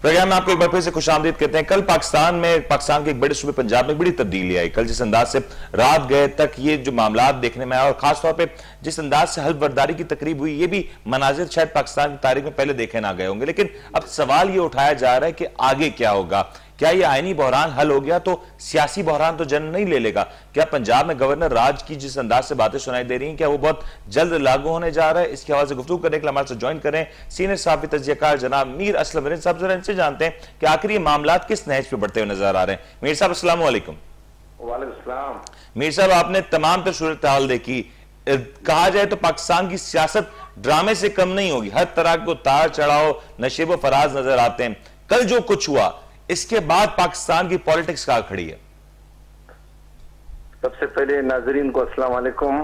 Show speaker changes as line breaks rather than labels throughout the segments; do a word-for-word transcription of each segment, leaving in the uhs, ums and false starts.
Programme में आपको एक बार फिर से खुशामदीद कहते हैं। कल पाकिस्तान में पाकिस्तान के एक बड़े सूबे पंजाब में बड़ी तब्दीली आई। कल जिस अंदाज से रात गए तक ये जो मामला देखने में आया और खासतौर पे जिस अंदाज से हल्फ बर्दारी की तकरीब हुई, ये भी मनाजिर शायद पाकिस्तान की तारीख में पहले देखे ना गए होंगे। लेकिन अब सवाल ये उठाया जा रहा है कि आगे क्या होगा। क्या ये आईनी बहरान हल हो गया तो सियासी बहरान तो जन्म नहीं ले लेगा? क्या पंजाब में गवर्नर राज की जिस अंदाज से बातें सुनाई दे रही हैं, क्या वो बहुत जल्द लागू होने जा रहा है? इसके हवाले से गुफ्तगू करने के लिए हमारे साथ ज्वाइन करें सीनियर साहब तज्जियाकार जनाब मीर असलम मिर्ज़ा साहब। जरा इनसे जानते हैं कि आखिर ये मामला किस नहज पे बढ़ते हुए नजर आ रहे हैं। मीर साहब अस्सलाम वालेकुम।
वालेकुम।
मीर साहब, आपने तमाम तर सूरत हाल देखी। कहा जाए तो पाकिस्तान की सियासत ड्रामे से कम नहीं होगी। हर तरह को तार चढ़ाओ नशेबो फराज नजर आते हैं। कल जो कुछ हुआ इसके बाद पाकिस्तान की पॉलिटिक्स कहां खड़ी है?
सबसे पहले नाजरीन को अस्सलाम वालेकुम।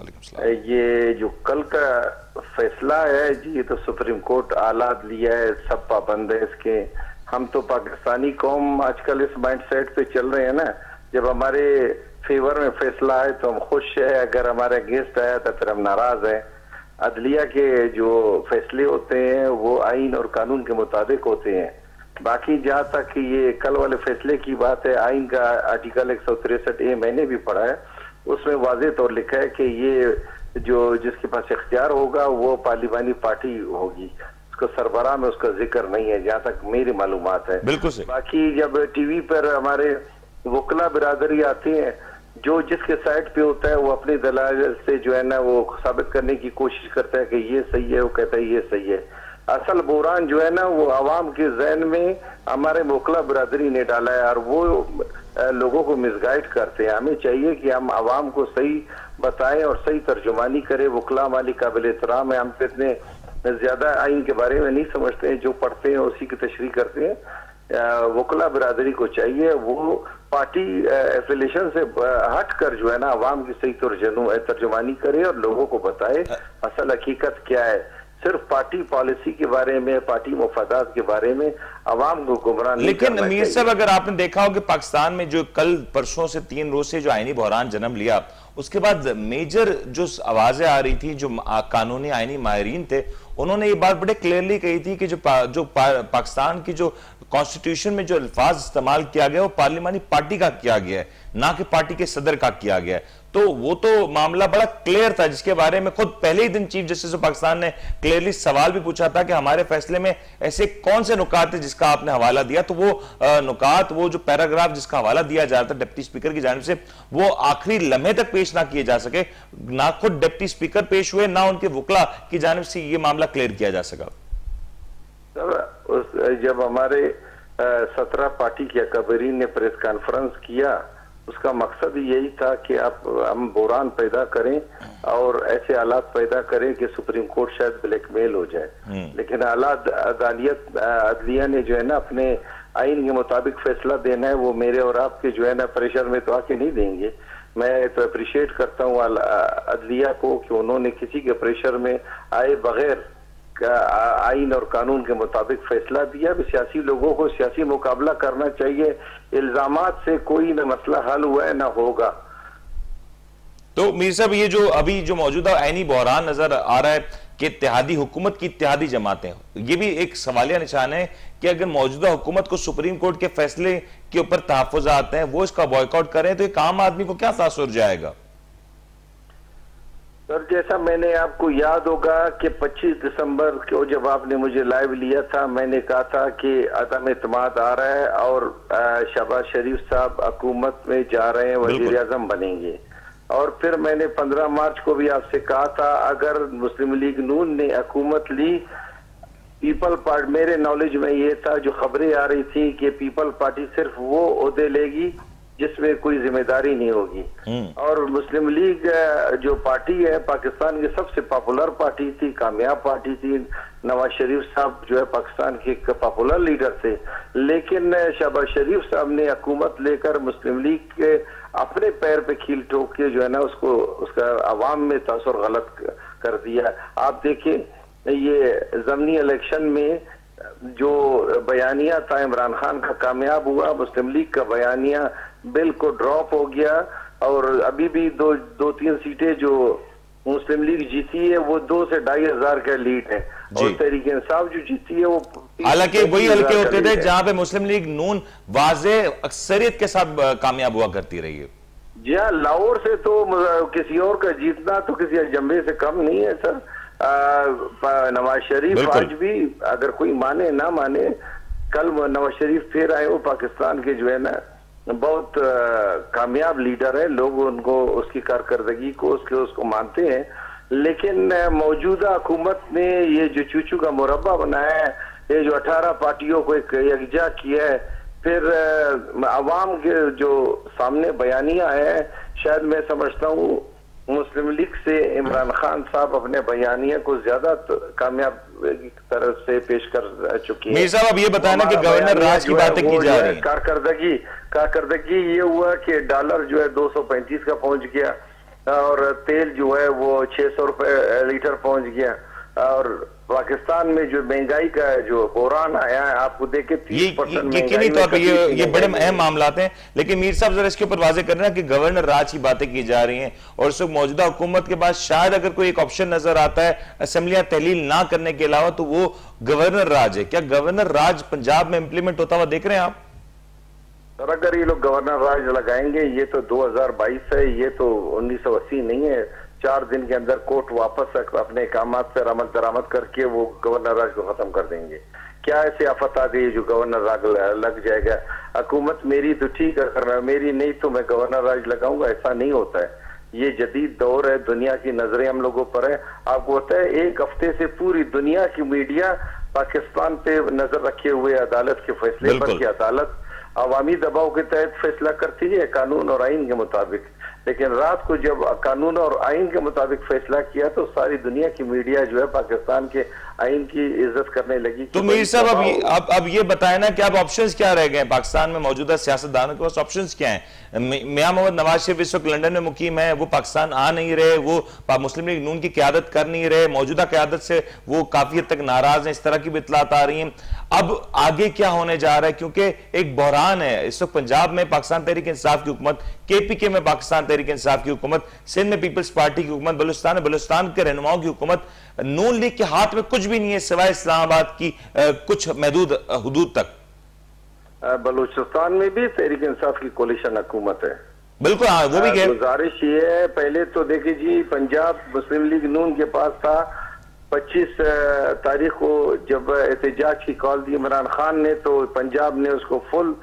ये जो कल का फैसला है जी, ये तो सुप्रीम कोर्ट आलात लिया है, सब पाबंद है इसके। हम तो पाकिस्तानी कौम आजकल इस माइंड सेट पे चल रहे हैं ना, जब हमारे फेवर में फैसला आए तो हम खुश है, अगर हमारे अगेंस्ट आया तो फिर हम नाराज है। अदलिया के जो फैसले होते हैं वो आइन और कानून के मुताबिक होते हैं। बाकी जहाँ तक ये कल वाले फैसले की बात है, आइन का आर्टिकल एक सौ तिरसठ ए मैंने भी पढ़ा है, उसमें वाज़ेह तौर लिखा है कि ये जो जिसके पास इख्तियार होगा वो पार्लिमानी पार्टी होगी, उसका सरबराह में उसका जिक्र नहीं है जहाँ तक मेरी मालूमात है।
बिल्कुल से।
बाकी जब टीवी पर हमारे वकला बिरादरी आती है, जो जिसके साइड पे होता है वो अपनी दलाल से जो है ना वो साबित करने की कोशिश करता है कि ये सही है, वो कहता है ये सही है। असल बुरान जो है ना वो आवाम के जहन में हमारे वकला बिरादरी ने डाला है और वो लोगों को मिसगाइड करते हैं। हमें चाहिए कि हम आवाम को सही बताएं और सही तर्जुमानी करें। वकला हमारी काबिल एहतराम है, हम तो इतने ज्यादा आइन के बारे में नहीं समझते हैं, जो पढ़ते हैं उसी की तशरीह करते हैं। वकला बिरादरी को चाहिए वो पार्टी एफिलेशन से हट कर जो है ना आवाम की सही तर्जुमानी करे और लोगों को बताए असल हकीकत क्या है। सिर्फ पार्टी पॉलिसी के बारे में, पार्टी मुफादात के बारे में आवाम को गुमराह नहीं करना चाहिए।
लेकिन मीर साहब, अगर आपने देखा हो कि पाकिस्तान में जो कल परसों से तीन रोज से जो आईनी बहरान जन्म लिया, उसके बाद मेजर जो आवाजें आ रही थी, जो कानूनी आईनी माहिरीन थे, उन्होंने ये बात बड़े क्लियरली कही थी कि जो पा, जो पा, पाकिस्तान की जो कॉन्स्टिट्यूशन में जो अल्फाज इस्तेमाल किया गया वो पार्लिमानी पार्टी का किया गया है, ना कि पार्टी के सदर का किया गया है। तो वो तो मामला बड़ा क्लियर था, जिसके बारे में खुद पहले ही दिन चीफ जस्टिस ऑफ पाकिस्तान ने क्लियरली सवाल भी पूछा था कि हमारे फैसले में ऐसे कौन से नुकात है जिसका आपने हवाला दिया। तो वो नुकात, वो जो पैराग्राफ जिसका हवाला दिया जा रहा था डिप्टी स्पीकर की जानिब से, वो आखिरी लम्हे तक पेश ना किए जा सके। ना खुद डिप्टी स्पीकर पेश हुए, ना उनके वकला की जानिब से ये मामला क्लियर किया जा सका।
जब हमारे सत्रह पार्टी के अकाबरीन ने प्रेस कॉन्फ्रेंस किया, उसका मकसद यही था कि आप हम बुरान पैदा करें और ऐसे हालात पैदा करें कि सुप्रीम कोर्ट शायद ब्लैकमेल हो जाए। लेकिन हालात अदालियत अदलिया ने जो है ना अपने आइन के मुताबिक फैसला देना है, वो मेरे और आपके जो है ना प्रेशर में तो आके नहीं देंगे। मैं तो अप्रिशिएट करता हूँ अदलिया को कि उन्होंने किसी के प्रेशर में आए बगैर आइन और कानून के मुताबिक फैसला दिया। भी सियासी लोगों को सियासी मुकाबला करना चाहिए, इल्जामात से कोई न मसला हल हुआ है ना होगा।
तो मीर साहब, ये जो अभी जो मौजूदा आईनी बहरान नजर आ रहा है कि इत्तेहादी हुकूमत की इत्तेहादी जमातें, ये भी एक सवालिया निशान है कि अगर मौजूदा हुकूमत को सुप्रीम कोर्ट के फैसले के ऊपर तहफ़्फ़ुज़ात हैं, वो इसका बॉयकॉट करें तो एक आम आदमी को क्या तासुर जाएगा?
सर, जैसा मैंने आपको याद होगा कि पच्चीस दिसंबर को जब आपने मुझे लाइव लिया था, मैंने कहा था कि अदम एतमाद आ रहा है और शहबाज शरीफ साहब हुकूमत में जा रहे हैं, वजीर आजम बनेंगे। और फिर मैंने पंद्रह मार्च को भी आपसे कहा था अगर मुस्लिम लीग नून ने हुकूमत ली, पीपल पार्टी, मेरे नॉलेज में ये था, जो खबरें आ रही थी कि पीपल पार्टी सिर्फ वो ओहदे लेगी जिसमें कोई जिम्मेदारी नहीं होगी। और मुस्लिम लीग जो पार्टी है पाकिस्तान की सबसे पॉपुलर पार्टी थी, कामयाब पार्टी थी। नवाज शरीफ साहब जो है पाकिस्तान के एक पॉपुलर लीडर थे, लेकिन शहबाज शरीफ साहब ने हुकूमत लेकर मुस्लिम लीग के अपने पैर पे कील ठोक के जो है ना उसको उसका अवाम में तासुर गलत कर दिया। आप देखें ये ज़मनी इलेक्शन में जो बयानिया था इमरान खान का कामयाब हुआ, मुस्लिम लीग का बयानिया बिल को ड्रॉप हो गया और अभी भी दो दो तीन सीटें जो मुस्लिम लीग जीती है वो दो से ढाई हजार का लीड है। और तहरीक इंसाफ जो जीती है वो,
हालांकि वही हल्के होते थे जहां पे मुस्लिम लीग नून वाज़े अक्सरियत के साथ कामयाब हुआ करती रही है।
जी हाँ, लाहौर से तो किसी और का जीतना तो किसी अजम्बे से कम नहीं है सर। नवाज शरीफ आज भी अगर कोई माने ना माने, कल नवाज शरीफ फिर आए, वो पाकिस्तान के जो है ना बहुत कामयाब लीडर है, लोग उनको उसकी कारकर्दगी को उसके उसको मानते हैं। लेकिन मौजूदा हुकूमत ने ये जो चूचू का मुरब्बा बनाया है, ये जो अठारह पार्टियों को एक यकजा किया है, फिर अवाम के जो सामने बयानियां है, शायद मैं समझता हूँ मुस्लिम लीग से इमरान खान साहब अपने बयानिया को ज्यादा कामयाब तरह से पेश कर चुके हैं।
मीर साहब अब ये बताना कि गवर्नर राज की बातें की जा रही है,
कारकर्दगी कारकर्दगी ये हुआ कि डॉलर जो है दो सौ पैंतीस का पहुंच गया और तेल जो है वो छह सौ रुपए लीटर पहुंच गया, और पाकिस्तान में जो महंगाई का जो बहरान आया है, आपको देखे तीस परसेंट
यकीनी तौर पे ये ये बड़े अहम मामलात हैं। लेकिन मीर साहब जरा इसके ऊपर वाजे करना कि गवर्नर राज की बातें की जा रही हैं और इस वक्त मौजूदा हुकूमत के पास शायद अगर कोई एक ऑप्शन नजर आता है असेंबलियां तहलील ना करने के अलावा, तो वो गवर्नर राज है। क्या गवर्नर राज पंजाब में इंप्लीमेंट होता हुआ देख रहे हैं आप?
सर अगर ये लोग गवर्नर राज लगाएंगे, ये तो दो हजार बाईस है, ये तो उन्नीस सौ अस्सी नहीं है। चार दिन के अंदर कोर्ट वापस अपने कामात से अमल दरामद करके वो गवर्नर राज को खत्म कर देंगे। क्या ऐसे आफत आ गई जो गवर्नर राज लग जाएगा? हुकूमत मेरी तो ठीक है, करना मेरी नहीं तो मैं गवर्नर राज लगाऊंगा, ऐसा नहीं होता है। ये जदीद दौर है, दुनिया की नजरें हम लोगों पर है। आपको होता है एक हफ्ते से पूरी दुनिया की मीडिया पाकिस्तान पे नजर रखे हुए अदालत के फैसले पर कि अदालत अवामी दबाव के तहत फैसला करती है कानून और आइन के मुताबिक। लेकिन रात को जब कानून और आइन के मुताबिक फैसला किया तो सारी दुनिया की मीडिया जो है पाकिस्तान के आइन की इज्जत करने लगी।
तो मीर साहब अब ये अब अब ये बताए ना कि अब ऑप्शंस क्या रह गए पाकिस्तान में? मौजूदा सियासतदानों के पास ऑप्शंस क्या हैं? मियां मोहम्मद नवाज शरीफ इस वक्त लंदन में मुकीम है, वो पाकिस्तान आ नहीं रहे, वो मुस्लिम लीग नून की क्यादत कर नहीं रहे, मौजूदा क्यादत से वो काफी हद तक नाराज हैं, इस तरह की भी इत्तलात आ रही हैं। अब आगे क्या होने जा रहा है? क्योंकि एक बहरान है इस वक्त पंजाब में पाकिस्तान तहरीक इंसाफ की हुकूमत, केपीके में पाकिस्तान तहरीक इंसाफ की हुकूमत, सिंध में पीपल्स पार्टी की हुकूमत, बलूचिस्तान में बलूचिस्तान के रहनुमाओं की हुकूमत, नून लीग के हाथ में कुछ भी नहीं है सिवाय इस्लामाबाद की आ, कुछ महदूद हदूद तक।
बलूचिस्तान में भी तहरीक इंसाफ की कोलिशन हुकूमत है।
बिल्कुल हाँ, वो भी कह
गुजारिश ये है, पहले तो देखिए जी पंजाब मुस्लिम लीग नून के पास था। पच्चीस तारीख को जब एहतजाज की कॉल दी इमरान खान ने, तो पंजाब ने उसको फुल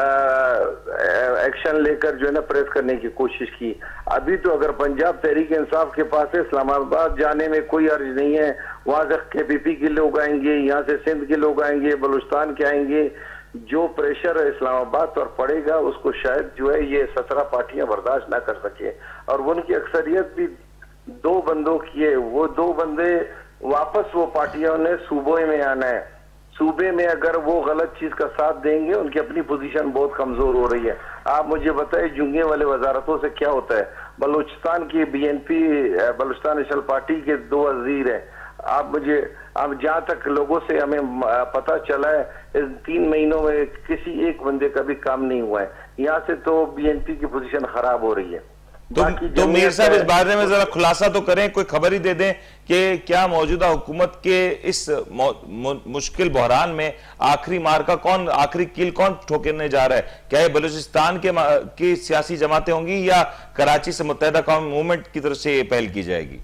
एक्शन लेकर जो है ना प्रेस करने की कोशिश की। अभी तो अगर पंजाब तहरीक इंसाफ के पास है, इस्लामाबाद जाने में कोई अर्ज नहीं है। वहां से केपीपी के लोग आएंगे, यहाँ से सिंध के लोग आएंगे, बलूचिस्तान के आएंगे। जो प्रेशर इस्लामाबाद पर पड़ेगा उसको शायद जो है ये सत्रह पार्टियां बर्दाश्त ना कर सके। और उनकी अक्सरियत भी दो बंदों की है, वो दो बंदे वापस वो पार्टियों ने सूबे में आना है। सूबे में अगर वो गलत चीज का साथ देंगे, उनकी अपनी पोजीशन बहुत कमजोर हो रही है। आप मुझे बताइए जुंगे वाले वजारतों से क्या होता है? बलूचिस्तान की बीएनपी बलूचिस्तान नेशनल पार्टी के दो वजीर हैं। आप मुझे अब जहां तक लोगों से हमें पता चला है, इस तीन महीनों में किसी एक बंदे का भी काम नहीं हुआ है। यहाँ से तो बीएनपी की पोजीशन खराब हो रही है।
तो, तो मीर साहब इस बारे में जरा खुलासा तो करें, कोई खबर ही दे दें कि क्या मौजूदा हुकूमत के इस मुश्किल बहरान में आखिरी मार का कौन, आखिरी कील कौन ठोकने जा रहा है? क्या ये बलूचिस्तान के की सियासी जमातें होंगी या कराची से मुत्तहिदा कौम मूवमेंट की तरफ से ये पहल की जाएगी?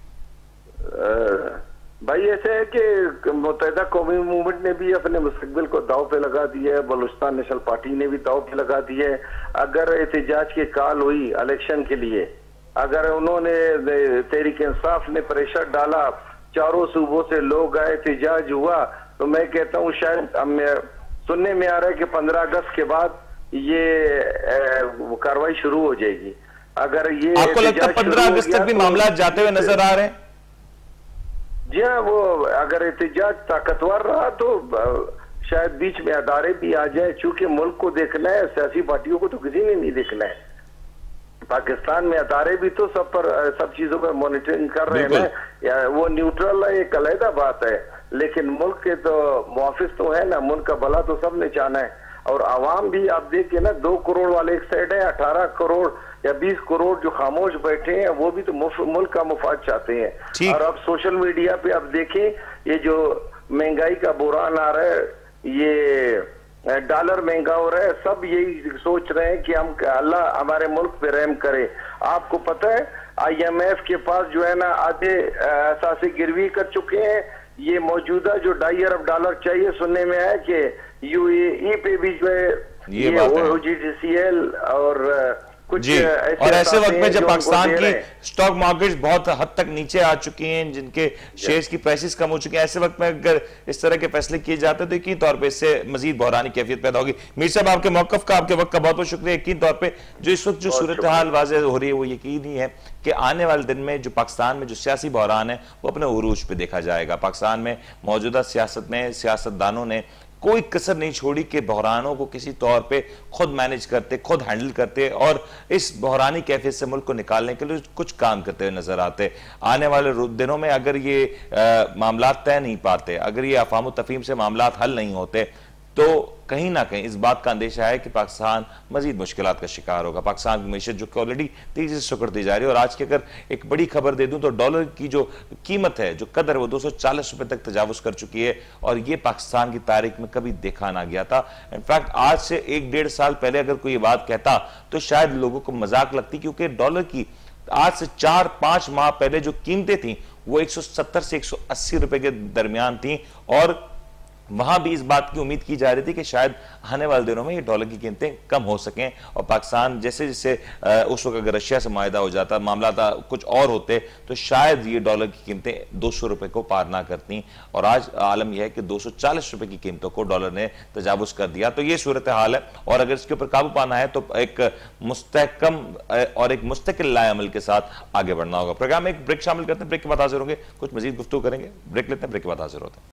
आ... भाई ऐसे है कि मुत्तहिदा कौमी मूवमेंट ने भी अपने मुस्तकबिल को दाव पे लगा दिया है, बलूचिस्तान नेशनल पार्टी ने भी दाव पे लगा दिया है। अगर एहतजाज की कॉल हुई इलेक्शन के लिए, अगर उन्होंने तहरीक इंसाफ ने प्रेशर डाला, चारों सूबों से लोग आए, एहतजाज हुआ, तो मैं कहता हूँ शायद सुनने में आ रहा है कि पंद्रह अगस्त के बाद ये कार्रवाई शुरू हो जाएगी। अगर ये
आपको लगता है पंद्रह अगस्त तक भी मामला जाते हुए नजर आ रहे हैं?
जी हाँ, वो अगर एहतजाज ताकतवर रहा तो शायद बीच में अदारे भी आ जाए। चूंकि मुल्क को देखना है, सियासी पार्टियों को तो किसी ने नहीं देखना है। पाकिस्तान में अदारे भी तो सब पर सब चीजों पर मॉनिटरिंग कर रहे हैं ना, वो न्यूट्रल है, एक अलग बात है। लेकिन मुल्क के तो मुआफिस तो है ना, मुल्क का भला तो सबने चाहना है। और आवाम भी आप देखिए ना, दो करोड़ वाले एक साइड है, अठारह करोड़ या बीस करोड़ जो खामोश बैठे हैं, वो भी तो मुल्क का मुफाद चाहते हैं। और अब सोशल मीडिया पे आप देखें, ये जो महंगाई का बुरान आ रहा है, ये डॉलर महंगा हो रहा है, सब यही सोच रहे हैं कि हम अल्लाह हमारे मुल्क पे रहम करे। आपको पता है आईएमएफ के पास जो है ना आधे असासे गिरवी कर चुके हैं। ये मौजूदा जो ढाई अरब डॉलर चाहिए, सुनने में आया कि यूएई पे भी जो है
ये, ये
ओजीसीएल और कुछ
जी। और ऐसे वक्त में जब पाकिस्तान की स्टॉक मार्केट्स बहुत हद तक नीचे आ चुकी हैं, जिनके शेयर्स की प्राइसेस कम हो चुकी हैं, ऐसे वक्त में अगर इस तरह के फैसले किए जाते हैं तो यकीन तौर पे इससे मजीद बहरानी कैफियत पैदा होगी। मीर साहब, आपके मौकफ का, आपके वक्त का बहुत बहुत शुक्रिया। यकीन तौर पे जो इस वक्त जो सूरत हाल वाज़ेह हो रही है वो यकीनी है कि आने वाले दिन में जो पाकिस्तान में जो सियासी बहरान है वो अपने उरूज पे देखा जाएगा। पाकिस्तान में मौजूदा सियासत में सियासतदानों ने कोई कसर नहीं छोड़ी कि बहरानों को किसी तौर पे खुद मैनेज करते, खुद हैंडल करते और इस बहरानी कैफियत से मुल्क को निकालने के लिए कुछ काम करते हुए नजर आते। आने वाले दिनों में अगर ये मामला तय नहीं पाते, अगर ये अफाम तफहीम से मामला हल नहीं होते, तो कहीं ना कहीं इस बात का अंदेशा है कि पाकिस्तान मजीद मुश्किलात का शिकार होगा। पाकिस्तान की मीशत जो कि ऑलरेडी तेजी से सुकड़ती जा रही है, और आज की अगर एक बड़ी खबर दे दूं तो डॉलर की जो कीमत है, जो कदर है, वो दो सौ चालीस रुपए तक तजावुज कर चुकी है, और ये पाकिस्तान की तारीख में कभी देखा ना गया था। इनफैक्ट आज से एक डेढ़ साल पहले अगर कोई ये बात कहता तो शायद लोगों को मजाक लगती, क्योंकि डॉलर की आज से चार पांच माह पहले जो कीमतें थी वो एक सौ सत्तर से एक सौ अस्सी रुपए के दरमियान थी, और वहां भी इस बात की उम्मीद की जा रही थी कि शायद आने वाले दिनों में ये डॉलर की कीमतें कम हो सकें, और पाकिस्तान जैसे जैसे उस वक्त अगर रशिया से मुआहदा हो जाता, मामला था कुछ और होते, तो शायद ये डॉलर की कीमतें दो सौ रुपए को पार ना करती। और आज आलम यह है कि दो सौ चालीस रुपए की कीमतों को डॉलर ने तजावुज कर दिया। तो ये सूरत हाल है, और अगर इसके ऊपर काबू पाना है तो एक मुस्तहकम और एक मुस्तकिल लाएअमल के साथ आगे बढ़ना होगा। प्रोग्राम में एक ब्रेक शामिल करते हैं, ब्रेक के बाद हाजिर होंगे, कुछ मजीद गुफ्तगू करेंगे। ब्रेक लेते हैं, ब्रेक के बाद हाजिर होते हैं।